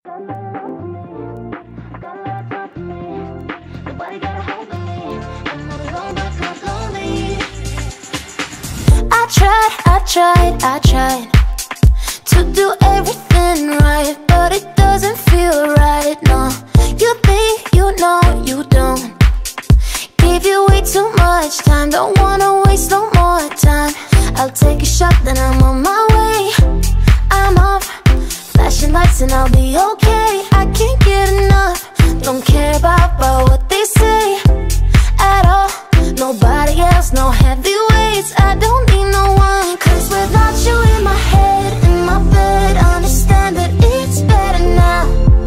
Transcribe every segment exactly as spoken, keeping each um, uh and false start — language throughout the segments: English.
I tried, I tried, I tried to do everything right, but it doesn't feel right, no. You think you know, you don't. Give you way too much time, don't wanna waste no more time. I'll take a shot, then I'm on my way. I'm off, flashing lights and I'll be okay. I can't get enough, don't care about, about what they say at all. Nobody else, no heavyweights, I don't need no one. Cause without you in my head, in my bed, understand that it's better now.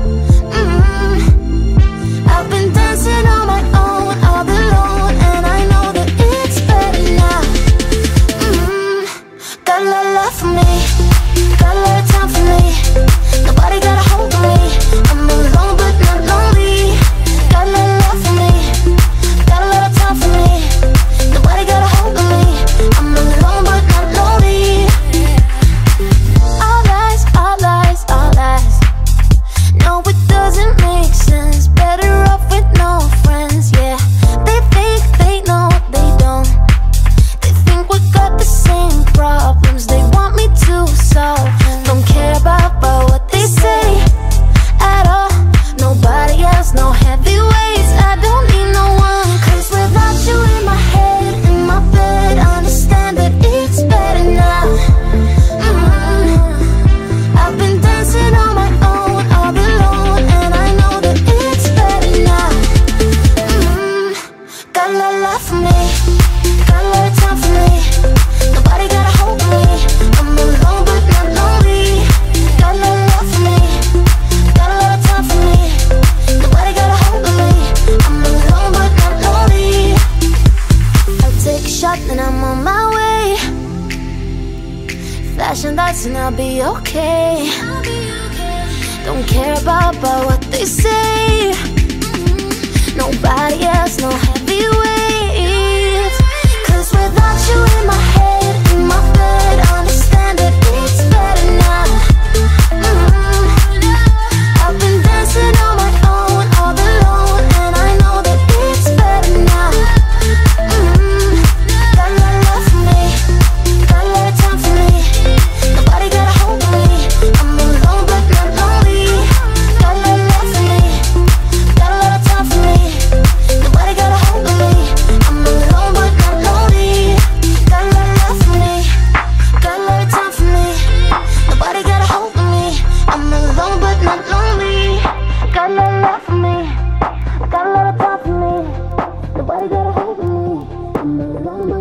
mm-hmm. I've been dancing on my own, all alone, and I know that it's better now. mm-hmm. Got a lot of love for me, got a lot of time for me. Nobody got a hold on me, I'm alone but not lonely. Got a lot of love for me, got a lot of time for me. Nobody got a hold on me, I'm alone but not lonely. All lies, all lies, all lies. No, it doesn't make sense. Better off with no friends, yeah. They think they know, they don't. They think we got the same problems they want me to solve. Don't care about, about what they say at all. Nobody else, no heavyweights, I don't need no one. Cause without you in my head, in my bed, understand that it's better now. mm-hmm. I've been dancing on my own, all alone, and I know that it's better now. mm-hmm. Got a lot of love for me, got a lot of time for me. Nobody got a hold on me, I'm alone but not lonely. Got a lot of love for me, got a lot of time for me. Nobody got a hold on me, I'm alone but not lonely. I'll take a shot and I'm on my way. Flashing lights and I'll be okay. Don't care about, about what they say. Nobody else, no heavyweights. Cause without you in my head, in my bed, understand that it's better now. mm-hmm. I've been dancing on my own, all alone, and I know that it's better now. mm-hmm. Got a lot of love for me, got a lot of time for me. Nobody got a hold on me, I'm alone but not lonely. Got a lot of love for me, got a lot of time for me. Nobody got a hold on me, I'm alone but not lonely. Got a lot of love for me, got a lot of time for me. Nobody got a hold on me, I'm alone but not lonely. Got a lot of love for me, got a lot of time for me. Nobody got a hold on me, I'm alone but